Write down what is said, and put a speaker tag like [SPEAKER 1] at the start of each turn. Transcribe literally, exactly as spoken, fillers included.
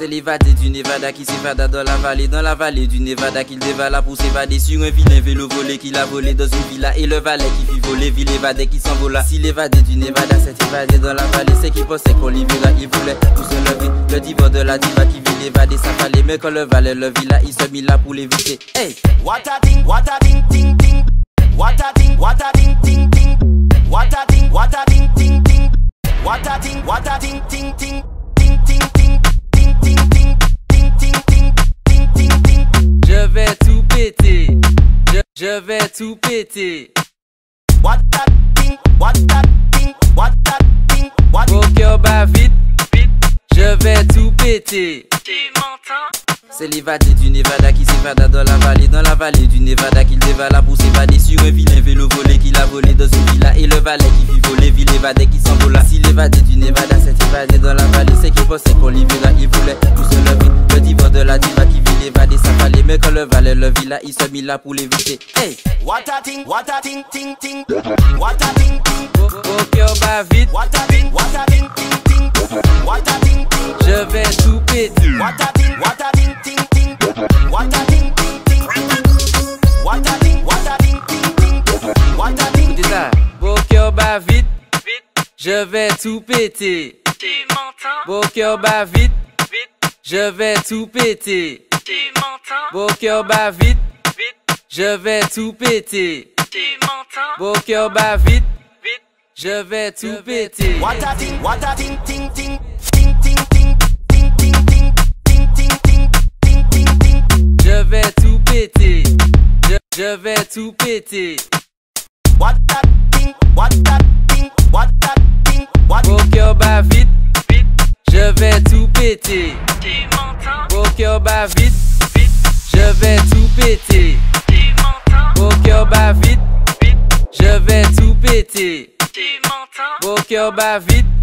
[SPEAKER 1] C'est l'évadé du Nevada qui s'évada dans la vallée, dans la vallée du Nevada qu'il dévala pour s'évader sur un vilain vélo volé qu'il a volé dans une villa. Et le valet qui fit voler, vit l'évadé qui s'envola. Si l'évadé du Nevada s'est évadé dans la vallée, c'est qu'il pensait qu'on libéra, il voulait tout se lever. Le diva de la diva qui vit l'évadé, ça fallait. Mais quand le valet le villa, il se mit là pour l'éviter. Hey!
[SPEAKER 2] What a ding, what a ding, ding, ding. What a ding, what a ding, ding, ding. What a ding, what a ding, ding, ding. What a ding, what a ding, ding, ding. Ding, ding, ding. Ding, ding, ding. Ding, ding, ding. Ding, ding, ding.
[SPEAKER 1] Je vais tout péter. Je, je vais tout péter.
[SPEAKER 2] What a ding, what a ding, what a ding, what.
[SPEAKER 1] Mon cœur bat vite, vite. Je vais tout péter.
[SPEAKER 3] Tu m'entends?
[SPEAKER 1] C'est l'évadé du Nevada qui s'évada dans la vallée, dans la vallée du Nevada qu'il dévala pour s'évader sur un vilain vélo volé qu'il a volé dans une villa. Et le valet qui fit voler, vit l'évadé qui s'envola. Si l'évadé du Nevada s'est évadé dans la vallée, c'est qu'il pensait qu'on libéra, il voulait tout se lever. Le diva de la diva qui vit l'évadé, ça fallait. Mais quand le valet le villa, il se mit là pour l'éviter. Hey!
[SPEAKER 2] What a ding, what a ding, ding, ding. What a ding, ding.
[SPEAKER 1] Mon cœur bat vite.
[SPEAKER 2] What a ding, what a ding, ding, ding. What a ding, ding.
[SPEAKER 1] Je vais tout péter.
[SPEAKER 2] What a ding, what a ding, ding, ding. What a ding, ding, ding. What a ding, what a ding, ding, ding. What a ding,
[SPEAKER 1] C'est
[SPEAKER 2] ding.
[SPEAKER 1] ça. Mon cœur bat vite.
[SPEAKER 3] Vite,
[SPEAKER 1] Je vais tout péter.
[SPEAKER 3] tu m'entends?
[SPEAKER 1] Mon cœur bat vite.
[SPEAKER 3] Vite,
[SPEAKER 1] Je vais tout péter.
[SPEAKER 3] tu m'entends?
[SPEAKER 1] Mon cœur bat vite.
[SPEAKER 3] Vite,
[SPEAKER 1] Je vais tout péter.
[SPEAKER 3] tu m'entends?
[SPEAKER 1] Mon cœur bat vite.
[SPEAKER 3] Vite,
[SPEAKER 1] Je vais tout péter.
[SPEAKER 2] What a ding, what a ding, ding, ding. Ding, ding, ding. Ding, ding, ding. Ding, ding, ding. Ding, ding, ding.
[SPEAKER 1] Je vais tout péter. Je, je vais tout péter.
[SPEAKER 2] What a ding, what a ding, what a ding, what.
[SPEAKER 1] Mon cœur bat vite.
[SPEAKER 3] vite,
[SPEAKER 1] Je vais tout péter.
[SPEAKER 3] tu m'entends?
[SPEAKER 1] Mon cœur bat vite.
[SPEAKER 3] Vite,
[SPEAKER 1] Je vais tout péter.
[SPEAKER 3] tu m'entends?
[SPEAKER 1] Mon cœur bat vite.
[SPEAKER 3] Vite,
[SPEAKER 1] Je vais tout péter.
[SPEAKER 3] tu m'entends?
[SPEAKER 1] Mon cœur bat vite.